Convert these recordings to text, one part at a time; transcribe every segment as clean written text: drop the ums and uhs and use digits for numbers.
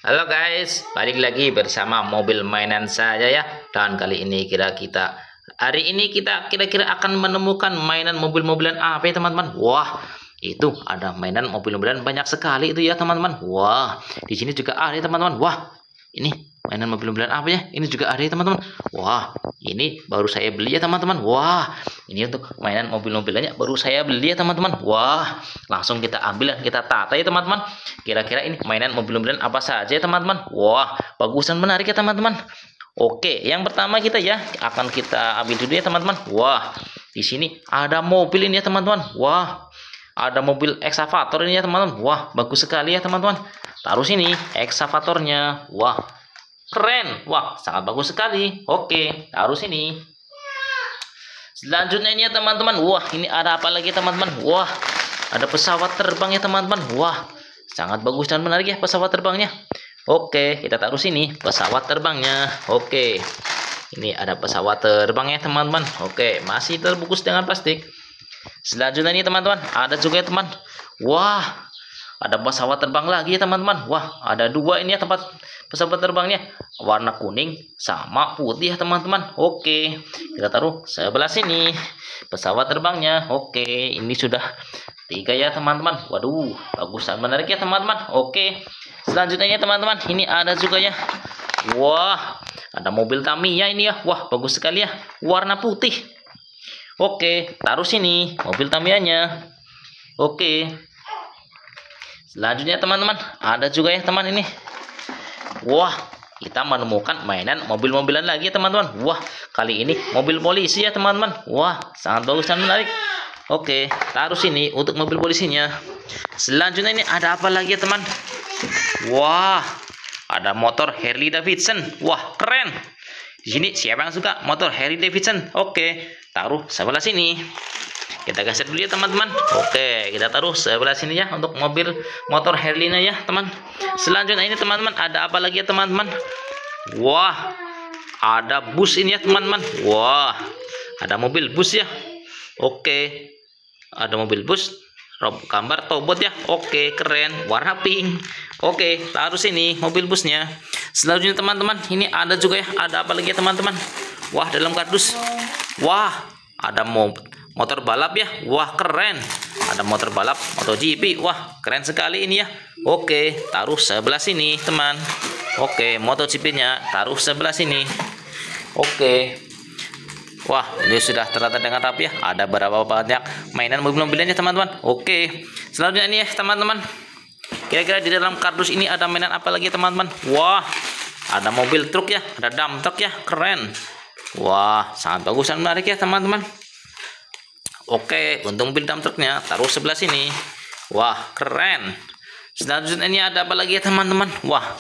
Halo guys, balik lagi bersama mobil mainan saya ya. Dan kali ini hari ini kita kira-kira akan menemukan mainan mobil-mobilan apa ya teman-teman? Wah, itu ada mainan mobil-mobilan banyak sekali itu ya teman-teman. Wah, di sini juga ada ya teman-teman. Wah, ini mainan mobil-mobilan apa ya? Ini juga ada ya teman-teman. Wah, ini baru saya beli ya teman-teman. Wah, ini untuk mainan mobil-mobilannya baru saya beli ya teman-teman. Wah, langsung kita ambil dan kita tata ya teman-teman. Kira-kira ini mainan mobil-mobilan apa saja ya teman-teman. Wah, bagus dan menarik ya teman-teman. Oke, yang pertama kita akan kita ambil dulu ya teman-teman. Wah, di sini ada mobil ini ya teman-teman. Wah, ada mobil eksavator ini ya teman-teman. Wah, bagus sekali ya teman-teman. Taruh sini eksavatornya. Wah, keren. Wah, sangat bagus sekali. Oke, taruh sini. Selanjutnya ini ya teman-teman. Wah, ini ada apa lagi teman-teman? Wah, ada pesawat terbang ya teman-teman. Wah, sangat bagus dan menarik ya pesawat terbangnya. Oke, kita taruh sini pesawat terbangnya. Oke, ini ada pesawat terbangnya teman-teman. Oke, masih terbungkus dengan plastik. Selanjutnya ini teman-teman, ada juga ya teman. Wah, ada pesawat terbang lagi ya teman-teman. Wah, ada dua ini ya tempat pesawat terbangnya, warna kuning sama putih ya teman-teman. Oke, kita taruh sebelah sini pesawat terbangnya. Oke, ini sudah tiga ya teman-teman. Waduh, bagus dan menarik ya teman-teman. Oke, selanjutnya teman-teman, ini ada juga ya. Wah, ada mobil Tamiya ini ya. Wah, bagus sekali ya, warna putih. Oke, taruh sini mobil Tamiyanya. Oke, selanjutnya teman-teman, ada juga ya teman ini. Wah, kita menemukan mainan mobil-mobilan lagi ya teman-teman. Wah, kali ini mobil polisi ya teman-teman. Wah, sangat bagus dan menarik. Oke, taruh sini untuk mobil polisinya. Selanjutnya ini ada apa lagi ya teman? Wah, ada motor Harley Davidson. Wah, keren. Di sini siapa yang suka motor Harley Davidson? Oke, taruh sebelah sini. Kita geser dulu ya teman-teman. Oke, kita taruh sebelah sini ya untuk motor Harley-nya ya teman. Selanjutnya ini teman-teman, ada apa lagi ya teman-teman? Wah, ada bus ini ya teman-teman. Wah, ada mobil bus ya. Oke, ada mobil bus gambar tobot ya. Oke, keren, warna pink. Oke, taruh sini mobil busnya. Selanjutnya teman-teman, ini ada juga ya. Ada apa lagi ya teman-teman? Wah, dalam kardus. Wah, ada motor balap ya. Wah, keren. Ada motor balap MotoGP. Wah, keren sekali ini ya. Oke, taruh sebelah sini teman. Oke, MotoGP-nya taruh sebelah sini. Oke. Wah, ini sudah tertata dengan rapi ya. Ada berapa banyak mainan mobil-mobilannya teman-teman. Oke, selanjutnya ini ya teman-teman. Kira-kira di dalam kardus ini ada mainan apa lagi teman-teman? Wah, ada mobil truk ya. Ada dump truck ya. Keren. Wah, sangat bagus dan menarik ya teman-teman. Oke, untuk mobil dump trucknya taruh sebelah sini. Wah, keren. Selanjutnya ini ada apa lagi ya teman-teman?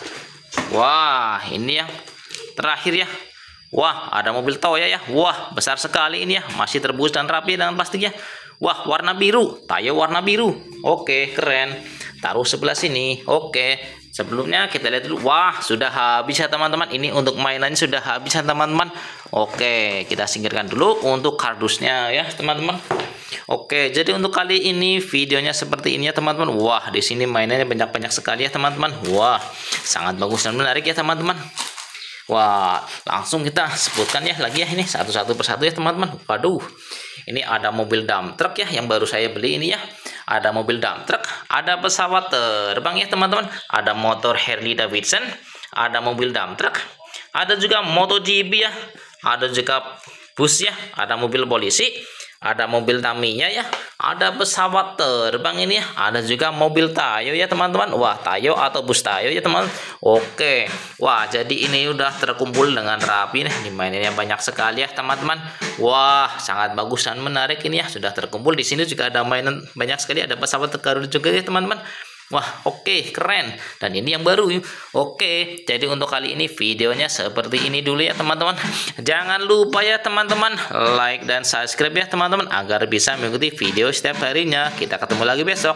Wah, ini yang terakhir ya. Wah, ada mobil Toyo ya. Wah, besar sekali ini ya. Masih terbungkus dan rapi dengan plastik ya. Wah, warna biru. Toyo warna biru. Oke, keren. Taruh sebelah sini. Oke, sebelumnya kita lihat dulu. Wah, sudah habis ya teman-teman. Ini untuk mainannya sudah habis ya teman-teman. Oke, kita singkirkan dulu untuk kardusnya ya teman-teman. Oke, jadi untuk kali ini videonya seperti ini ya teman-teman. Wah, di sini mainannya banyak-banyak sekali ya teman-teman. Wah, sangat bagus dan menarik ya teman-teman. Wah, langsung kita sebutkan ya lagi ya ini satu-satu persatu ya teman-teman. Waduh, ini ada mobil dump truck ya yang baru saya beli ini ya. Ada mobil dump truck, ada pesawat terbang ya teman-teman. Ada motor Harley Davidson, ada mobil dump truck, ada juga MotoGP ya. Ada juga bus ya, ada mobil polisi, ada mobil Tamiya ya, ada pesawat terbang ini ya, ada juga mobil Tayo ya teman-teman. Wah, Tayo atau bus Tayo ya teman. Oke, wah, jadi ini udah terkumpul dengan rapi nih. Di mainannya banyak sekali ya teman-teman. Wah, sangat bagus dan menarik ini ya, sudah terkumpul. Di sini juga ada mainan banyak sekali, ada pesawat terbaru juga ya teman-teman. Wah, oke, keren. Dan ini yang baru. Oke, jadi untuk kali ini videonya seperti ini dulu ya teman-teman. Jangan lupa ya teman-teman, like dan subscribe ya teman-teman, agar bisa mengikuti video setiap harinya. Kita ketemu lagi besok.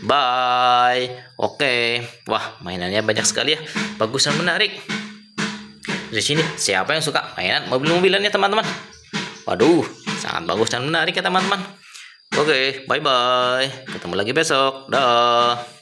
Bye. Oke. Wah, mainannya banyak sekali ya. Bagus dan menarik. Di sini siapa yang suka mainan mobil-mobilannya teman-teman? Waduh, sangat bagus dan menarik ya teman-teman. Oke, bye-bye. Ketemu lagi besok. Dah.